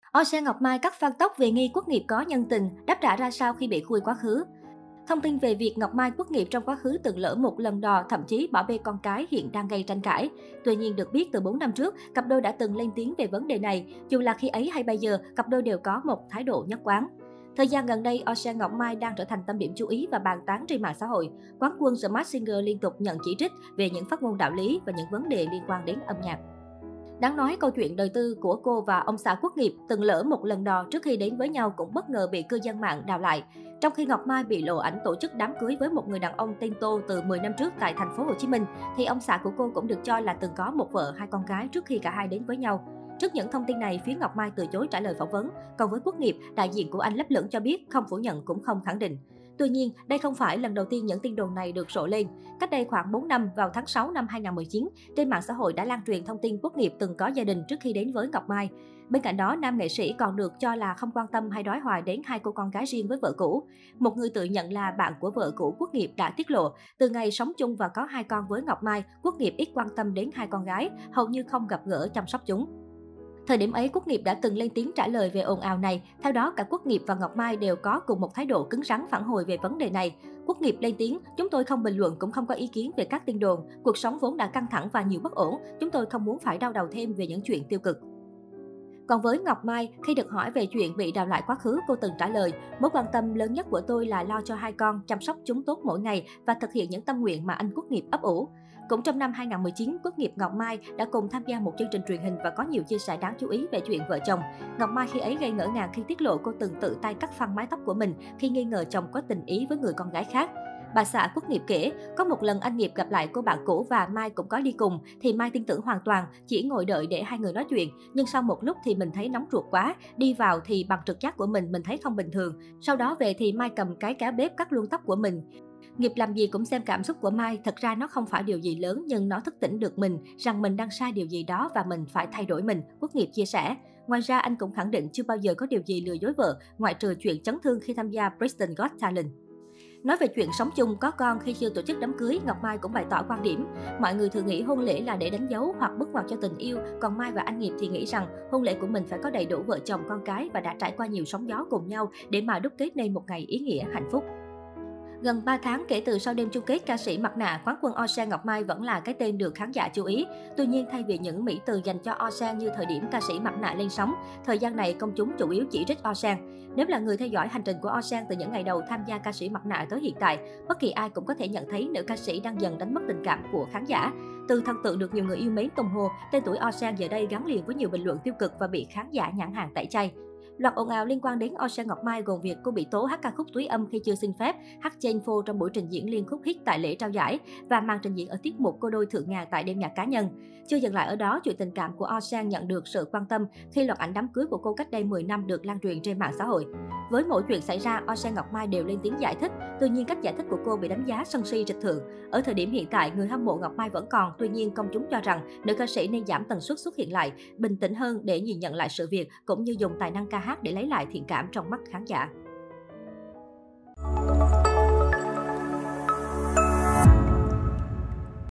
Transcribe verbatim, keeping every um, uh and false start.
Osen Ngọc Mai cắt fan tóc về nghi Quốc Nghiệp có nhân tình, đáp trả ra sao khi bị khui quá khứ. Thông tin về việc Ngọc Mai Quốc Nghiệp trong quá khứ từng lỡ một lần đò, thậm chí bỏ bê con cái hiện đang gây tranh cãi. Tuy nhiên được biết từ bốn năm trước, cặp đôi đã từng lên tiếng về vấn đề này. Dù là khi ấy hay bây giờ, cặp đôi đều có một thái độ nhất quán. Thời gian gần đây, Osen Ngọc Mai đang trở thành tâm điểm chú ý và bàn tán trên mạng xã hội. Quán quân The Masked Singer liên tục nhận chỉ trích về những phát ngôn đạo lý và những vấn đề liên quan đến âm nhạc. Đáng nói, câu chuyện đời tư của cô và ông xã Quốc Nghiệp từng lỡ một lần đò trước khi đến với nhau cũng bất ngờ bị cư dân mạng đào lại. Trong khi Ngọc Mai bị lộ ảnh tổ chức đám cưới với một người đàn ông tên Tô từ mười năm trước tại thành phố Hồ Chí Minh, thì ông xã của cô cũng được cho là từng có một vợ, hai con gái trước khi cả hai đến với nhau. Trước những thông tin này, phía Ngọc Mai từ chối trả lời phỏng vấn. Còn với Quốc Nghiệp, đại diện của anh lấp lửng cho biết không phủ nhận cũng không khẳng định. Tuy nhiên, đây không phải lần đầu tiên những tin đồn này được rộ lên. Cách đây khoảng bốn năm, vào tháng sáu năm hai nghìn không trăm mười chín, trên mạng xã hội đã lan truyền thông tin Quốc Nghiệp từng có gia đình trước khi đến với Ngọc Mai. Bên cạnh đó, nam nghệ sĩ còn được cho là không quan tâm hay đói hoài đến hai cô con gái riêng với vợ cũ. Một người tự nhận là bạn của vợ cũ Quốc Nghiệp đã tiết lộ, từ ngày sống chung và có hai con với Ngọc Mai, Quốc Nghiệp ít quan tâm đến hai con gái, hầu như không gặp gỡ chăm sóc chúng. Thời điểm ấy, Quốc Nghiệp đã từng lên tiếng trả lời về ồn ào này. Theo đó, cả Quốc Nghiệp và Ngọc Mai đều có cùng một thái độ cứng rắn phản hồi về vấn đề này. Quốc Nghiệp lên tiếng, chúng tôi không bình luận cũng không có ý kiến về các tin đồn. Cuộc sống vốn đã căng thẳng và nhiều bất ổn, chúng tôi không muốn phải đau đầu thêm về những chuyện tiêu cực. Còn với Ngọc Mai, khi được hỏi về chuyện bị đào lại quá khứ, cô từng trả lời, mối quan tâm lớn nhất của tôi là lo cho hai con, chăm sóc chúng tốt mỗi ngày và thực hiện những tâm nguyện mà anh Quốc Nghiệp ấp ủ. Cũng trong năm hai nghìn không trăm mười chín, Quốc Nghiệp Ngọc Mai đã cùng tham gia một chương trình truyền hình và có nhiều chia sẻ đáng chú ý về chuyện vợ chồng. Ngọc Mai khi ấy gây ngỡ ngàng khi tiết lộ cô từng tự tay cắt phăng mái tóc của mình khi nghi ngờ chồng có tình ý với người con gái khác. Bà xã Quốc Nghiệp kể, có một lần anh Nghiệp gặp lại cô bạn cũ và Mai cũng có đi cùng, thì Mai tin tưởng hoàn toàn, chỉ ngồi đợi để hai người nói chuyện. Nhưng sau một lúc thì mình thấy nóng ruột quá, đi vào thì bằng trực giác của mình, mình thấy không bình thường. Sau đó về thì Mai cầm cái cá bếp cắt luôn tóc của mình. Nghiệp làm gì cũng xem cảm xúc của Mai, thật ra nó không phải điều gì lớn nhưng nó thức tỉnh được mình, rằng mình đang sai điều gì đó và mình phải thay đổi mình, Quốc Nghiệp chia sẻ. Ngoài ra, anh cũng khẳng định chưa bao giờ có điều gì lừa dối vợ, ngoại trừ chuyện chấn thương khi tham gia Britain's Got Talent. Nói về chuyện sống chung có con khi chưa tổ chức đám cưới, Ngọc Mai cũng bày tỏ quan điểm. Mọi người thường nghĩ hôn lễ là để đánh dấu hoặc bước ngoặt cho tình yêu, còn Mai và anh Nghiệp thì nghĩ rằng hôn lễ của mình phải có đầy đủ vợ chồng con cái và đã trải qua nhiều sóng gió cùng nhau để mà đúc kết nên một ngày ý nghĩa hạnh phúc. Gần ba tháng kể từ sau đêm chung kết ca sĩ mặt nạ, quán quân Osen Ngọc Mai vẫn là cái tên được khán giả chú ý. Tuy nhiên, thay vì những mỹ từ dành cho Osen như thời điểm ca sĩ mặt nạ lên sóng, thời gian này công chúng chủ yếu chỉ trích Osen. Nếu là người theo dõi hành trình của Osen từ những ngày đầu tham gia ca sĩ mặt nạ tới hiện tại, bất kỳ ai cũng có thể nhận thấy nữ ca sĩ đang dần đánh mất tình cảm của khán giả. Từ thần tượng được nhiều người yêu mến tung hô, tên tuổi Osen giờ đây gắn liền với nhiều bình luận tiêu cực và bị khán giả nhãn hàng tẩy chay. Loạt ồn ào liên quan đến Osen Ngọc Mai gồm việc cô bị tố hát ca khúc túy âm khi chưa xin phép, hát trên phô trong buổi trình diễn liên khúc hit tại lễ trao giải và màn trình diễn ở tiết mục cô đôi thượng ngàn tại đêm nhạc cá nhân. Chưa dừng lại ở đó, chuyện tình cảm của Osen nhận được sự quan tâm khi loạt ảnh đám cưới của cô cách đây mười năm được lan truyền trên mạng xã hội. Với mỗi chuyện xảy ra, Osen Ngọc Mai đều lên tiếng giải thích. Tuy nhiên, cách giải thích của cô bị đánh giá sân si trịch thượng. Ở thời điểm hiện tại, người hâm mộ Ngọc Mai vẫn còn, tuy nhiên công chúng cho rằng nữ ca sĩ nên giảm tần suất xuất hiện lại, bình tĩnh hơn để nhìn nhận lại sự việc, cũng như dùng tài năng ca hát để lấy lại thiện cảm trong mắt khán giả.